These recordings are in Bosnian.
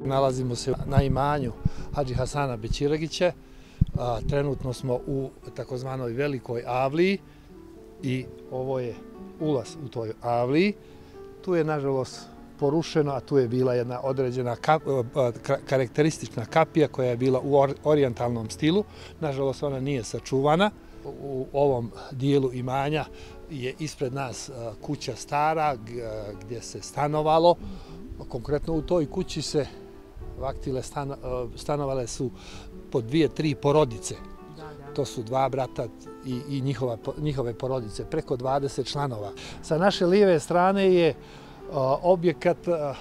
Nalazimo se na imanju Hadži Hasana Bećiragića. Trenutno smo u takozvanoj Velikoj avliji i ovo je ulaz u toj avliji. Tu je nažalost porušeno, a tu je bila jedna određena karakteristična kapija koja je bila u orijentalnom stilu. Nažalost ona nije sačuvana. U ovom dijelu imanja je ispred nas kuća stara gdje se stanovalo. Konkretno u toj kući se stanovale su po 2-3 porodice. To su 2 brata i njihove porodice, preko 20 članova. Sa naše lijeve strane je objekat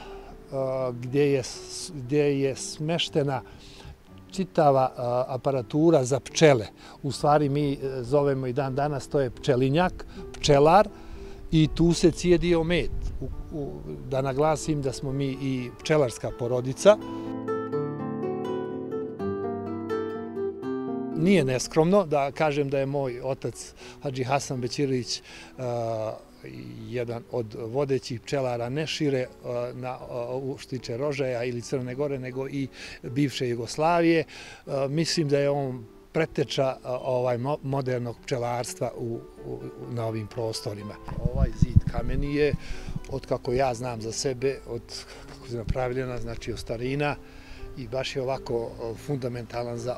gdje je smeštena čitava aparatura za pčele. U stvari mi zovemo i dan danas, to je pčelinjak, pčelar, i tu se cijedio med. Da naglasim da smo mi i pčelarska porodica. Nije neskromno da kažem da je moj otac Hadži Hasan Bećiragić jedan od vodećih pčelara ne šire što tiče Rožaja ili Crne Gore, nego i bivše Jugoslavije. Mislim da je on preteča modernog pčelarstva na ovim prostorima. Ovaj zid kameni je, od kako ja znam za sebe, od kako je napravljena, znači od starina, i baš je ovako fundamentalan za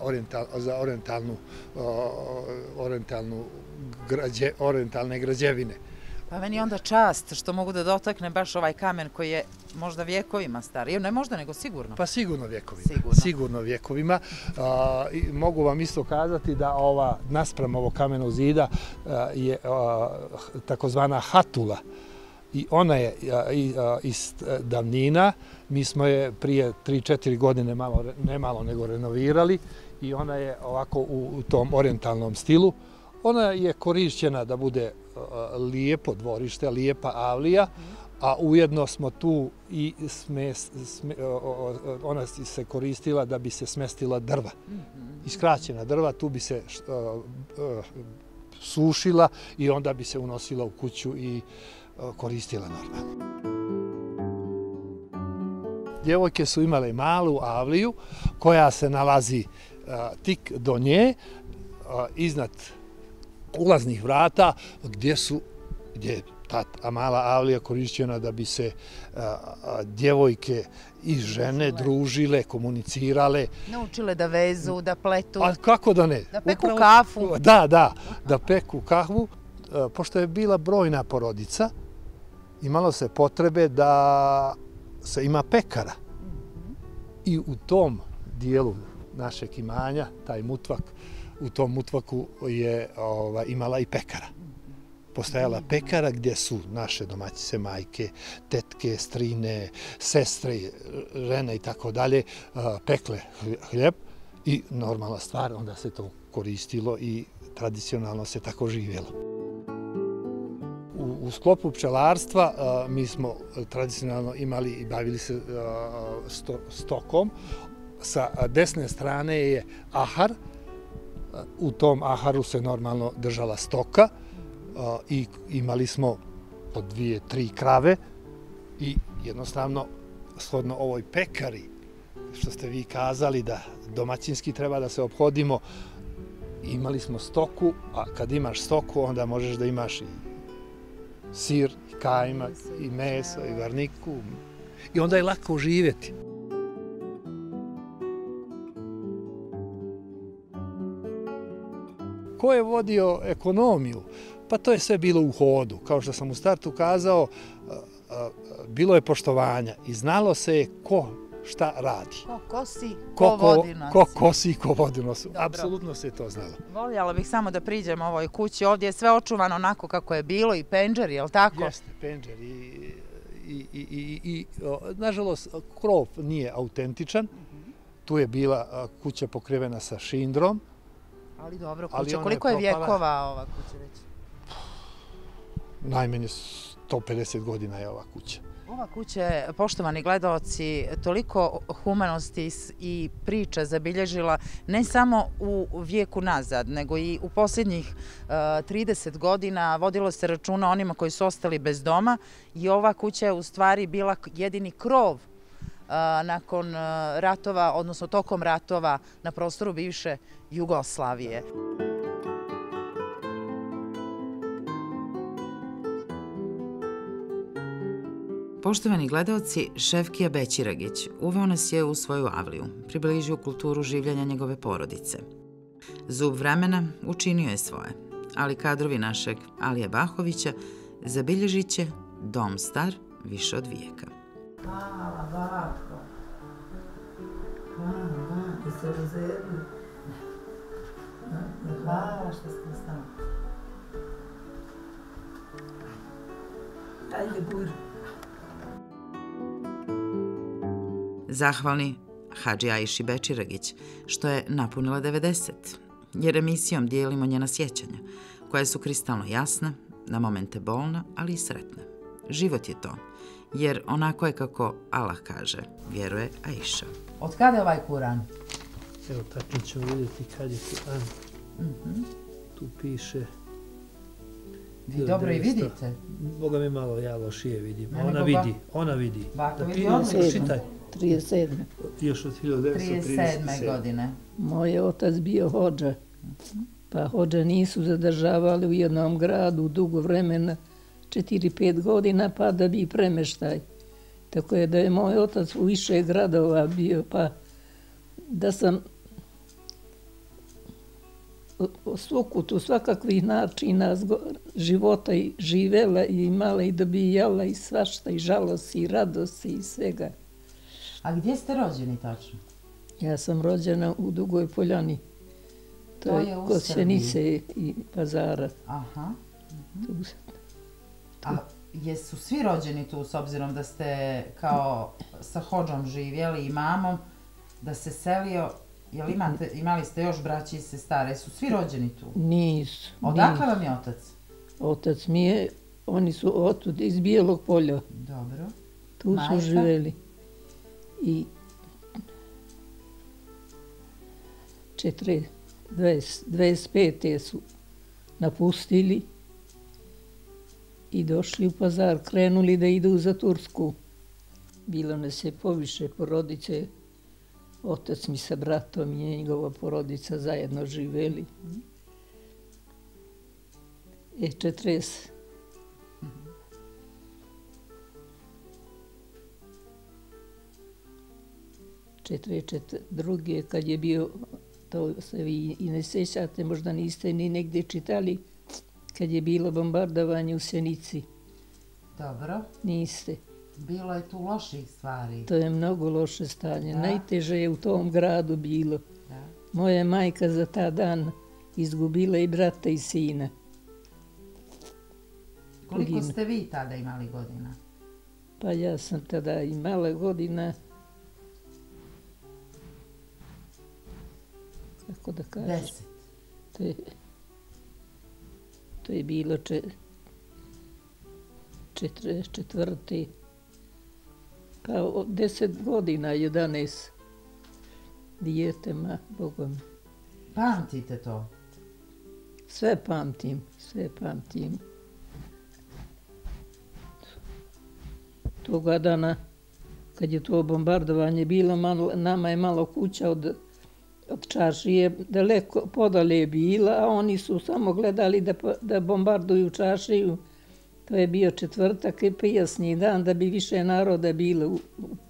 orijentalne građevine. Pa meni je onda čast što mogu da dotaknem baš ovaj kamen koji je možda vjekovima star. Ne možda, nego sigurno. Pa sigurno vjekovima. Sigurno vjekovima. Mogu vam isto kazati da naspram ovog kamenog zida je takozvana hatula. I ona je iz davnina. Mi smo je prije 3-4 godine ne malo nego renovirali i ona je ovako u tom orijentalnom stilu. Ona je korišćena da bude lijepo dvorište, lijepa avlija, a ujedno smo tu i ona se koristila da bi se smestila drva. Iskraćena drva, tu bi se sušila i onda bi se unosila u kuću i koristila normalno. Djevojke su imale malu avliju koja se nalazi tik do nje, iznad ulaznih vrata, gdje je ta mala avlija korišćena da bi se djevojke i žene družile, komunicirale. Naučile da vezu, da pletu. A kako da ne? Da peku kafu. Da peku kahvu. Pošto je bila brojna porodica, imalo se potrebe da se ima pekara. I u tom dijelu našeg imanja, taj mutvak, u tom mutvaku je imala i pekara. Postojala pekara gdje su naše domaćice, majke, tetke, strine, sestre, žene i tako dalje pekle hljeb i normalna stvar, onda se to koristilo i tradicionalno se tako živjelo. U sklopu pčelarstva mi smo tradicionalno imali i bavili se stokom. Sa desne strane je ahar. U tom aharu se normalno držala stoka i imali smo po 2-3 krave i jednostavno shodno ovoj pekari, što ste vi kazali da domaćinski treba da se ophodimo, imali smo stoku, a kad imaš stoku onda možeš da imaš i sir, i kajmak, i meso, i varniku i onda je lako živjeti. Ko je vodio ekonomiju? Pa to je sve bilo u hodu. Kao što sam u startu kazao, bilo je poštovanja i znalo se je ko šta radi. Ko kosi, ko vodi nosi. Ko kosi, ko vodi nosi. Apsolutno se to znalo. Voljela bih samo da priđem ovoj kući. Ovdje je sve očuvano onako kako je bilo i penđer, je li tako? Jeste, penđer i nažalost krov nije autentičan. Tu je bila kuća pokrivena sa šindrom. Ali dobro, kuća. Koliko je vjekova ova kuća već? Najmanje 150 godina je ova kuća. Ova kuća je, poštovani gledaoci, toliko humanosti i priča zabilježila ne samo u vijeku nazad, nego i u posljednjih 30 godina vodilo se računa onima koji su ostali bez doma i ova kuća je u stvari bila jedini krov nakon ratova, odnosno tokom ratova na prostoru bivše Jugoslavije. Poštovani gledaoci, Šefkija Bećiragić uveo nas je u svoju avliju, približio kulturu življenja njegove porodice. Zub vremena učinio je svoje, ali kadrovi našeg Alije Bahovića zabilježit će dom star više od vijeka. Hvala, bako. Hvala, bako, se razjedno. Hvala što ste s nama. Ajde, budi. Zahvalni Hadži Ajši Bećiragić što je napunila 90, jer emisijom dijelimo njena sjećanja, koja su kristalno jasna, na momente bolna, ali i sretna. Život je to, jer onako je kako Allah kaže, vjeruje Ajša. Od kada je ovaj Kuran? Evo, tačno ćemo vidjeti kad je Kuran. Tu piše... Vi dobro i vidite. Boga mi malo, ja lošije vidim. Ona vidi. Bako vidi odlično. 37. Još od 1937. godine. Moj otac bio hodža. Pa hodža nisu zadržavali u jednom gradu dugo vremena, 4-5 godina, pa da bi premeštaj. Tako je da je moj otac u više gradova bio, pa da sam sukutu svakakvih načina života i živela i imala i dobijala i svašta i žalosti i radosti i svega. A gdje ste rođeni tačno? Ja sam rođena u Dugoj Poljani. To je kod Sjenice i Pazara. Aha. A jesu svi rođeni tu s obzirom da ste kao sa hodžom živjeli i mamom, da se selio? Jel imali ste još braći i sestara? Jesu svi rođeni tu? Nisu. Odakle vam je otac? Otac mi je, oni su otud iz Bijelog Polja. Dobro. Tu su živjeli. I 25. su napustili i došli u Pazar, krenuli da idu za Tursku. Bilo nas je poviše porodice. Otac mi sa bratom i njegova porodica zajedno živjeli. 42. kad je bio, to se vi i ne sjećate, možda niste ni negdje čitali, kad je bilo bombardovanje u Sjenici. Dobro. Niste. Bilo je tu loših stvari. To je mnogo loše stanje. Najteže je u tom gradu bilo. Moja majka za ta dan izgubila i brata i sina. Koliko ste vi tada imali godina? Pa ja sam tada imala godina, kako da kažem, 10. To je bilo 44. Pa 10 godina, 11. Dijetema, Bogom. Pamtite to? Sve pamtim. Toga dana, kad je to bombardovanje bilo, nama je malo kuća od čaršije daleko podalje bila, a oni su samo gledali da bombarduju čaršiju. To je bio četvrtak i prijasni dan da bi više naroda bilo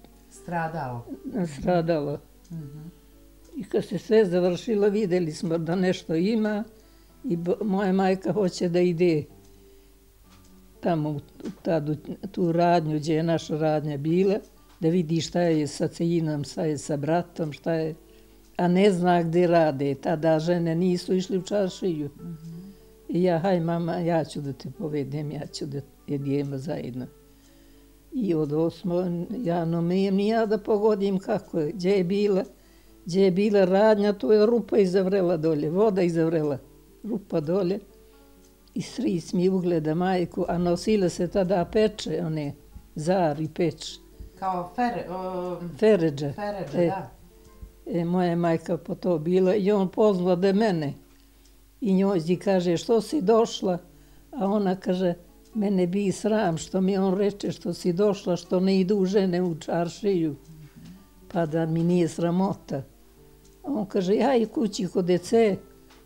stradalo. I kad se sve završilo, vidjeli smo da nešto ima i moja majka hoće da ide tamo u tu radnju gdje je naša radnja bila, da vidi šta je sa Cejinom, šta je sa bratom, šta je, a ne zna gdje rade. Tada žene nisu išli u čaršiju. I ja, haj mama, ja ću da te povedem, ja ću da jedemo zajedno. I od osmo, ja ne umijem ni ja da pogodim kako je, gdje je bila radnja, tu je rupa izavrela dolje, voda izavrela, rupa dolje. I stric mi ugleda majku, a nosile se tada peče, one zar i peč. Kao feređe, da. Moja majka po to bila i on pozva da mene. I njoj kaže, što si došla? A ona kaže, mene bi sram što mi on reče što si došla, što ne idu žene u čaršiju. pa da mi nije sramota. On kaže, ja i kući kod dece,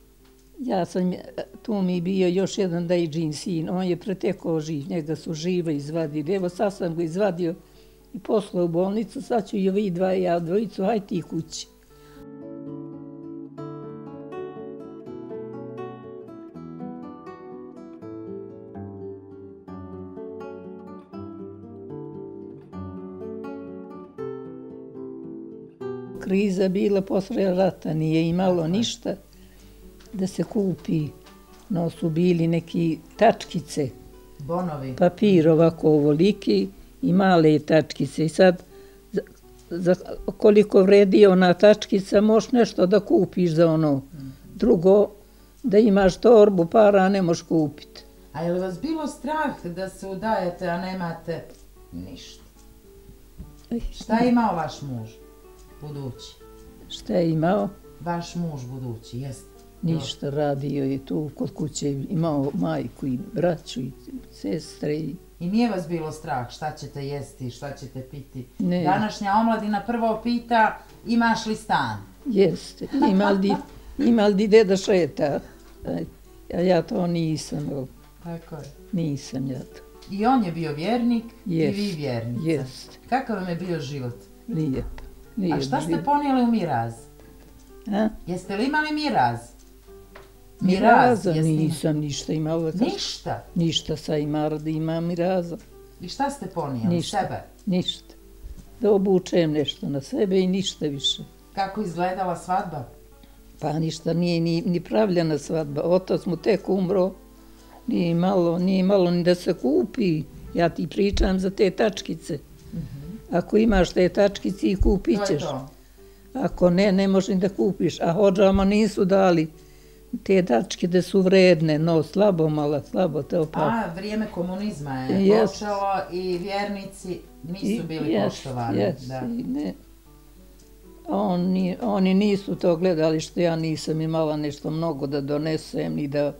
tu mi bio još jedan dajđin sin, on je pretekao živ, njega su živa izvadili. Evo sad sam ga izvadio i poslao u bolnicu, sad ću i ovi dva i ja dvojicu, haj ti kući. Kriza bila posle rata, nije imalo ništa da se kupi. No su bili neki tačkice, Bonovi. papir ovako ovoliki i male tačkice. I sad, za koliko vredi ona tačkica, možeš nešto da kupiš za ono. Drugo, da imaš torbu para, ne možeš kupiti. A je li vas bilo strah da se udajete, a nemate ništa? Šta je imao vaš muž budući? Šta je imao? Vaš muž budući, jeste? Ništa, radio je tu kod kuće, imao majku i braću i sestre. I nije vas bilo strah šta ćete jesti, šta ćete piti? Ne. Današnja omladina prvo pita imaš li stan? Jeste, ima li di deda šeta? A ja to nisam, Tako je. nisam ja to. I on je bio vjernik i vi Jest, vjernica. jest. Kakav vam je bio život? Lijep. A šta ste ponijeli u miraz? A? Jeste li imali miraz? Miraza jeste imali? nisam ništa imala. Ništa? Ništa sa imara da ima miraza. I šta ste ponijeli? Ništa. Sebe? Ništa. Da obučem nešto na sebe i ništa više. Kako izgledala svadba? Pa ništa, nije ni pravljena svadba. Otac mu tek umro. Nije malo ni da se kupi. Ja ti pričam za te tačkice. Ako imaš te tačkice i kupit To je ćeš. to. Ako ne, ne možeš ni da kupiš. A hodžama nisu dali. Te tačkice su vredne, no slabo te opet. A, vrijeme komunizma je Jest. počelo i vjernici nisu bili poštovani. Da. Ne. Oni nisu to gledali što ja nisam imala nešto mnogo da donesem i da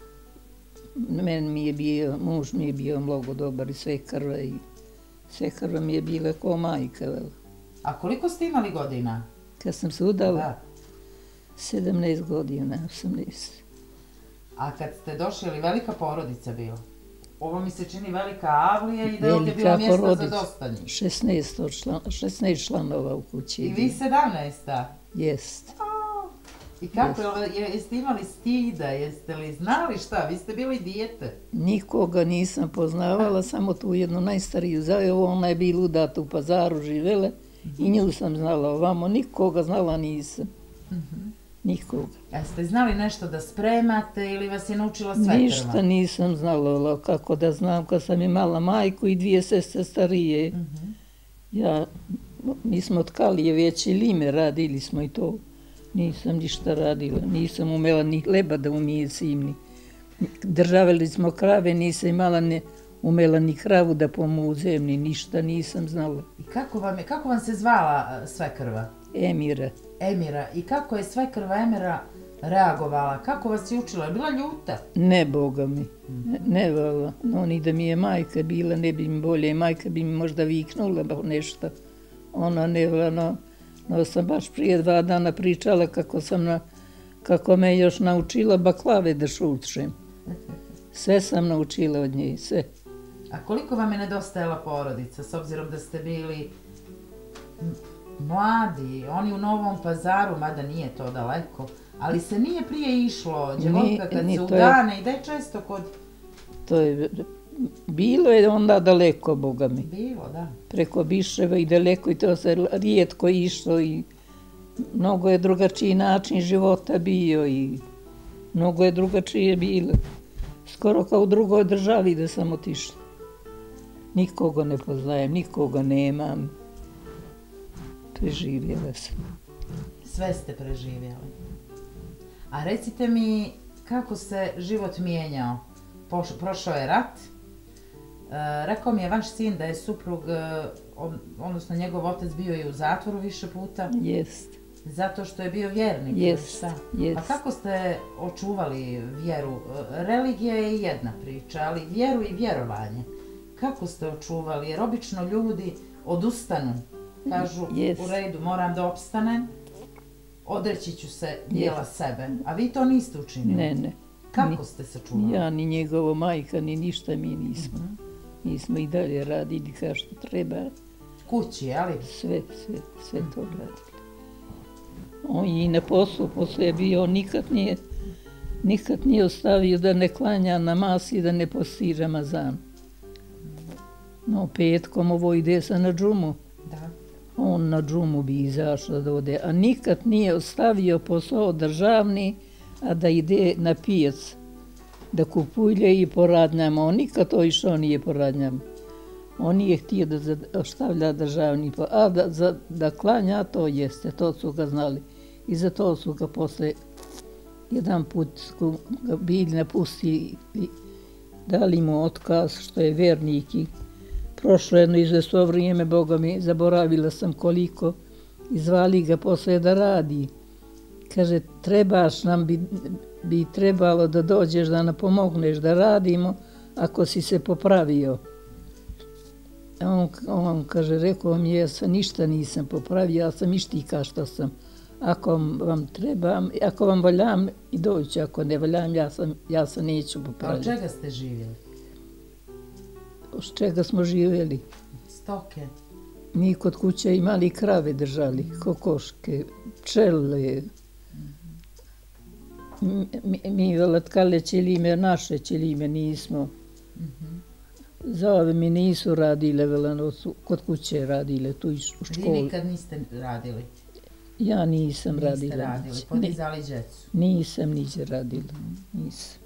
muž mi je bio mnogo dobar i sve krva mi je bila ko majka. A koliko ste imali godina? Kad sam se udala, Da. 17 godina, 18. A kad ste došli, je li velika porodica bila? Ovo mi se čini velika avlija i da je ovdje bilo Velika mjesta za porodica. dosta njih. 16 članova u kući. I vi 17. Jest. I kako, jeste imali stida, jeste li znali šta? Vi ste bili dijete. Nikoga nisam poznavala, samo tu jednu najstariju zajevu, ona je bila udata u Pazaru, živele i nju sam znala ovamo, nikoga znala nisam. Nikoga. A ste znali nešto da spremate ili vas je naučila svekrva? Ništa nisam znala, kako da znam, kad sam imala majku i dvije sestre starije. Mi smo tkali je već i lime, radili smo i to. Nisam ništa radila, nisam umela ni hleba da umije simni. Državali smo krave, nisam umela ni kravu da pomuzem, ni ništa nisam znala. I kako vam se zvala svekrva? Emira. Emira. I kako je svekrva Emira reagovala? Kako vas je učila? Je bila ljuta? Ne, Boga mi. Ne vala. No, ni da mi je majka bila, ne bi mi bolje. Majka bi mi možda viknula nešto. Ona ne vala, no sam baš prije 2 dana pričala kako me još naučila baklave da šučem. Sve sam naučila od nje, sve. A koliko vam je nedostajala porodica, s obzirom da ste bili mladi, oni u Novom Pazaru, mada nije to daleko, ali se nije prije išlo, djevojka kad se udane, ide često kod... Bilo je onda daleko, Boga mi. Bilo, da. Preko Biševa i daleko i to se rijetko išlo i mnogo je drugačiji način života bio i mnogo je drugačije bilo. Skoro kao u drugoj državi da sam otišla. Nikoga ne poznajem, nikoga nemam. Preživjela sam. Sve ste preživjeli. A recite mi kako se život mijenjao? Prošao je rat. Rekao mi je vaš sin da je suprug, odnosno njegov otac bio i u zatvoru više puta. Jest. Zato što je bio vjernik. Jest. A kako ste očuvali vjeru? Religija je jedna priča, ali vjeru i vjerovanje. Kako ste očuvali? Jer obično ljudi odustanu Kažu, u redu, moram da opstanem, odreći ću se dijela sebe. A vi to niste učinili? Ne. Kako ste sačuvali? Ja, ni njegova majka, ni ništa mi nismo. Mi smo i dalje radili kao što treba. Kući, jeli? Sve to radili. On i na poslu je bio, nikad nije ostavio da ne klanja namaz i da ne posti Ramazan. No, petkom ovo ide se na džumu. Da. On na džumu bi izašao da ode, a nikad nije ostavio posao državni, a da ide na pijac, da kupuje i po radnjama. On nikad to išao nije po radnjama. On nije htio da ostavlja državni, a da klanja, to jeste, to su ga znali. I za to su ga posle jedan put ga bili napustili, dali mu otkaz što je vernik i prošlo jedno izvesno vrijeme, Boga mi, zaboravila sam koliko, i zvali ga posle da radi. Kaže, trebaš nam, bi trebalo da dođeš da nam pomogneš da radimo ako si se popravio. On kaže, rekao mi, ja se ništa nisam popravio, ja sam išti kao što sam. Ako vam trebam, ako vam voljam i doći, ako ne voljam, ja se neću popraviti. A od čega ste živjeli? Od čega smo živjeli? Stoke. Mi kod kuće imali krave držali, kokoške, pčele. Mi valatkale ćelime, naše ćelime nismo. Za ove mi nisu radile, kod kuće radile, tu u školu. Vi nikad niste radili? Ja nisam radila. Niste radili, podizali djecu? Nisam niđe radila, nisam.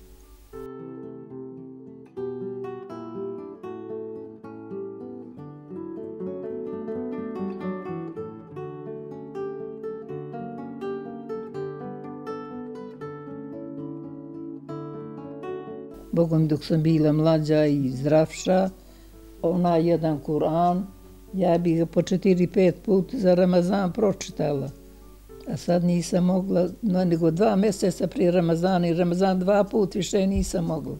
Bogom, dok sam bila mlađa i zdravša, onaj jedan Kur'an, ja bih ga po 4-5 puta za Ramazan pročitala. A sad nisam mogla, nego 2 mjeseca prije Ramazana i Ramazan 2 puta više nisam mogla.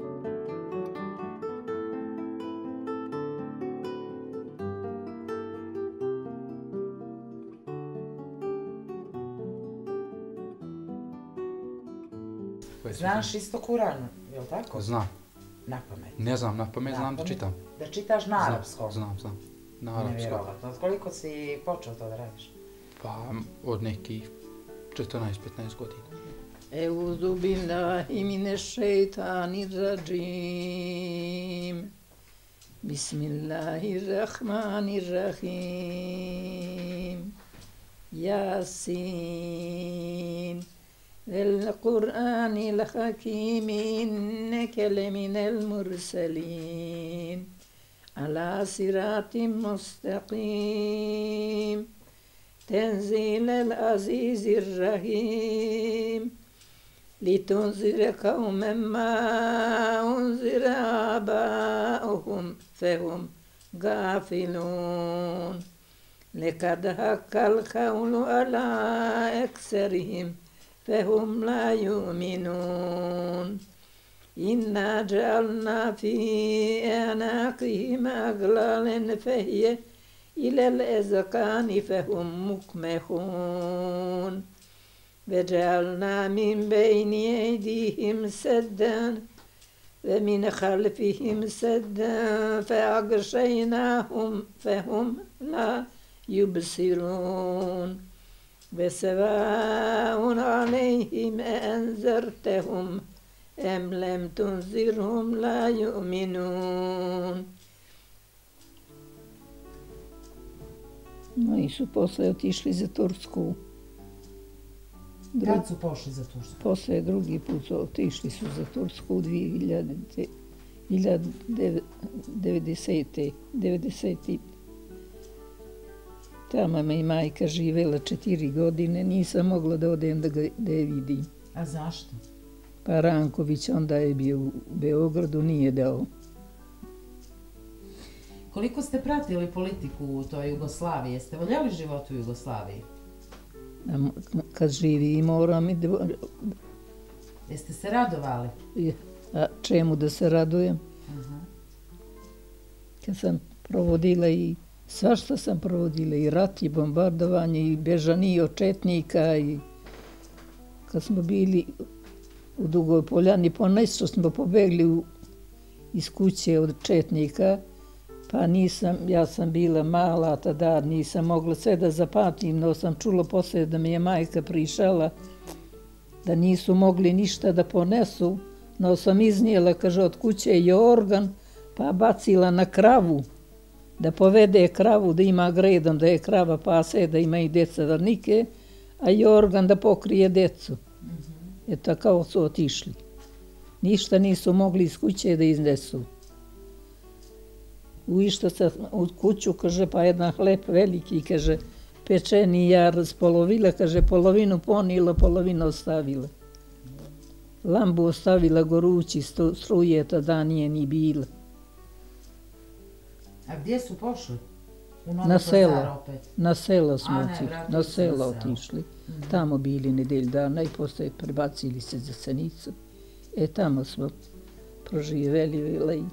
Znaš isto Kur'an, je li tako? Znam. Na pamet? Ne znam na pamet, znam da čitam. Da čitaš na arapskom? Znam. Na arapskom. Nevjerovatno. Od koliko si počeo to da radiš? Pa od nekih 14-15 godina. Euzu billahi mineššejtanirradžim. Bismillahirrahmanirrahim. Yasin. والقرآن الحكيم إنك لمن المرسلين على صراط مستقيم تنزيل العزيز الرحيم لتنذر قوما ما أنذر آباؤهم فهم غافلون لقد حق القول على أكثرهم فهم لا يؤمنون إنا جعلنا في أعناقهم أغلالا فهي إلى الأذقان فهم مقمحون وجعلنا من بين أيديهم سدا ومن خلفهم سدا فأغشيناهم فهم لا يبصرون وسواء عليهم أأنذرتهم أم لم تنذرهم لا يؤمنون. No i su posle otišli za Tursku. Kad su pošli za Tursku? Posle drugi put otišli su za Tursku u 1990. Tamo me i majka živjela 4 godine, nisam mogla da odem da je vidim. A zašto? Pa Ranković onda je bio u Beogradu, nije dao. Koliko ste pratili politiku u toj Jugoslaviji? Jeste voljeli život u Jugoslaviji? Kad živi i moram i... Jeste se radovali? A čemu da se radujem? Kad sam provodila i Svašta sam provodila, i rat, i bombardovanje, i bežanje od četnika, i kad smo bili u Dugoj Poljani, ponešto smo pobegli iz kuće od četnika, pa ja sam bila mala tada, nisam mogla sve da zapamtim, no sam čula posle da mi je majka prišala da nisu mogli ništa da ponesu, no sam iznijela, kaže, od kuće jorgan, pa bacila na kravu, da povede kravu, da ima gredom, da je krava pase, da ima i deca varnike, a jorgan da pokrije decu. Tako su otišli. Ništa nisu mogli iz kuće da iznesu. Uišla sam u kuću, kaže, pa jedan hleb veliki, kaže, pečeni ja raspolovila, kaže, polovinu ponila, polovinu ostavila. Lambu ostavila gorući, struje tada nije ni bila. A gdje su pošli? Na selo. Na selo smo na selo otišli. Tamo bili nedelju dana i posle prebacili se za Senicu. Tamo smo proživjeli.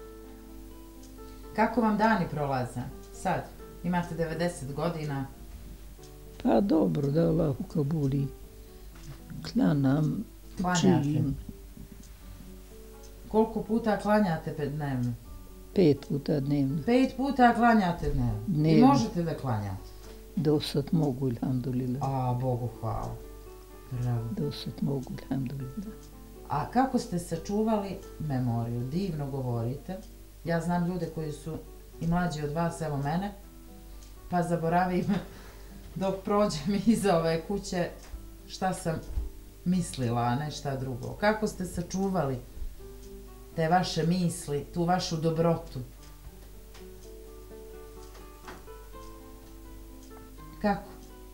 Kako vam dani prolaze sad? Imate 90 godina. Pa dobro, da Allah u Kabuli. Klanam, učim. Koliko puta klanjate dnevno? 5 puta dnevno. 5 puta klanjate dnevno? I možete da klanjate? Do sad mogu, alhamdulillah. A, Bogu hvala. Bravo. Do sad mogu, alhamdulillah. A kako ste sačuvali memoriju? Divno govorite. Ja znam ljude koji su i mlađi od vas, evo mene, pa zaboravim dok prođem iza ove kuće šta sam mislila, a ne šta drugo. Kako ste sačuvali te vaše misli, tu vašu dobrotu? Kako?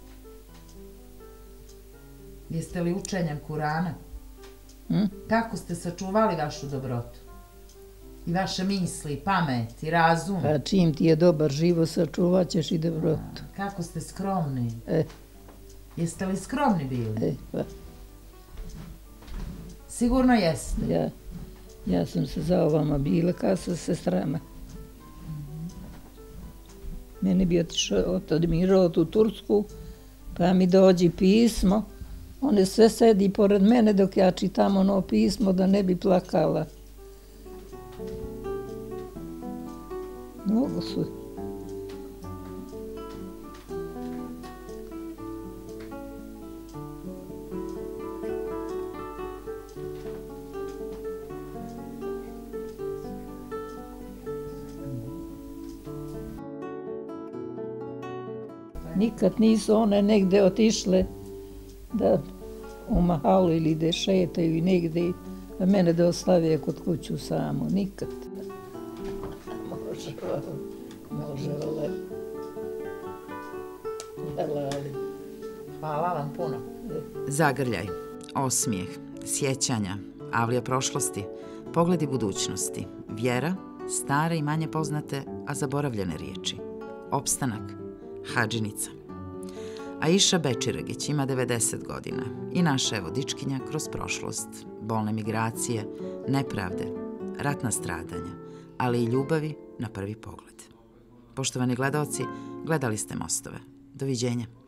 Jeste li učenjem Kurana? Kako ste sačuvali vašu dobrotu? I vaše misli, pamet i razum? A čim ti je dobar život, sačuvat ćeš i dobrotu. Kako ste skromni? Jeste li skromni bili? Pa. Sigurno jeste. Ja sam se za ovama bila kao sa sestrama. Meni bi otišao u Tursku, pa mi dođi pismo. One sve sedi pored mene dok ja čitam ono pismo da ne bi plakala. Mnogo su. Nikad nisu one negde otišle da u mahalu ili da šetaju i negde, a mene da ostave kod kuću samo. Nikad. Može, Hvala vam puno. Zagrljaj, osmijeh, sjećanja, avlija prošlosti, pogledi budućnosti, vjera, stare i manje poznate, a zaboravljene riječi, opstanak, hadžinica. Aisha Bečiregić ima 90 godina i naša je vodičkinja kroz prošlost, bolne migracije, nepravde, ratna stradanja, ali i ljubavi na prvi pogled. Poštovani gledaoci, gledali ste Mostove. Doviđenja.